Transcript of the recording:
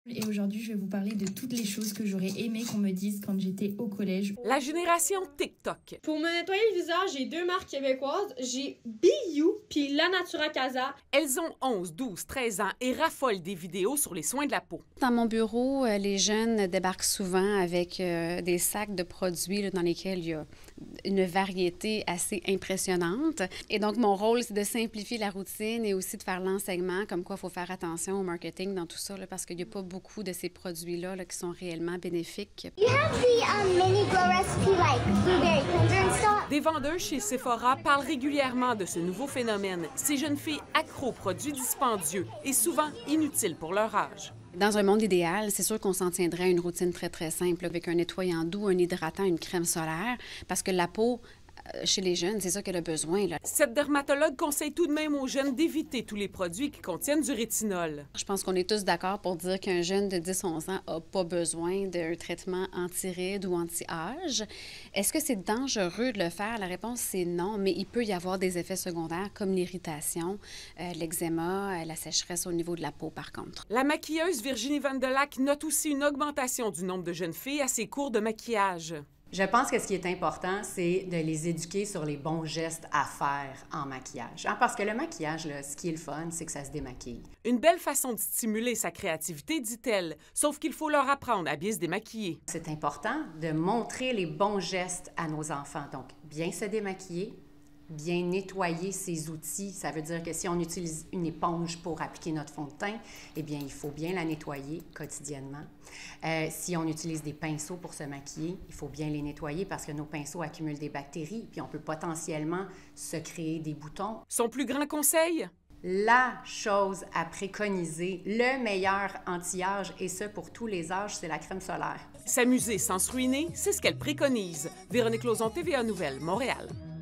Et aujourd'hui, je vais vous parler de toutes les choses que j'aurais aimé qu'on me dise quand j'étais au collège. La génération TikTok. Pour me nettoyer le visage, j'ai 2 marques québécoises. J'ai BU puis La Natura Casa. Elles ont 11, 12, 13 ans et raffolent des vidéos sur les soins de la peau. Dans mon bureau, les jeunes débarquent souvent avec des sacs de produits là, dans lesquels il y a une variété assez impressionnante. Et donc, mon rôle, c'est de simplifier la routine et aussi de faire l'enseignement, comme quoi il faut faire attention au marketing dans tout ça, là, parce qu'il n'y a pas beaucoup de ces produits-là là, qui sont réellement bénéfiques. You have the mini glow recipe like blueberry cleanser and stuff. Des vendeurs chez Sephora parlent régulièrement de ce nouveau phénomène. Ces jeunes filles accro aux produits dispendieux et souvent inutiles pour leur âge. Dans un monde idéal, c'est sûr qu'on s'en tiendrait à une routine très, très simple, avec un nettoyant doux, un hydratant, une crème solaire, parce que la peau, chez les jeunes, c'est ça qu'elle a besoin, là. Cette dermatologue conseille tout de même aux jeunes d'éviter tous les produits qui contiennent du rétinol. Je pense qu'on est tous d'accord pour dire qu'un jeune de 10-11 ans n'a pas besoin d'un traitement anti-rides ou anti-âge. Est-ce que c'est dangereux de le faire? La réponse, c'est non, mais il peut y avoir des effets secondaires comme l'irritation, l'eczéma, la sécheresse au niveau de la peau, par contre. La maquilleuse Virginie Vandelac note aussi une augmentation du nombre de jeunes filles à ses cours de maquillage. Je pense que ce qui est important, c'est de les éduquer sur les bons gestes à faire en maquillage. Parce que le maquillage, là, ce qui est le fun, c'est que ça se démaquille. Une belle façon de stimuler sa créativité, dit-elle, sauf qu'il faut leur apprendre à bien se démaquiller. C'est important de montrer les bons gestes à nos enfants. Donc, bien se démaquiller, bien nettoyer ses outils. Ça veut dire que si on utilise une éponge pour appliquer notre fond de teint, eh bien, il faut bien la nettoyer quotidiennement. Si on utilise des pinceaux pour se maquiller, il faut bien les nettoyer parce que nos pinceaux accumulent des bactéries, puis on peut potentiellement se créer des boutons. Son plus grand conseil? La chose à préconiser, le meilleur anti-âge, et ce pour tous les âges, c'est la crème solaire. S'amuser sans se ruiner, c'est ce qu'elle préconise. Véronique Lauzon, TVA Nouvelles, Montréal.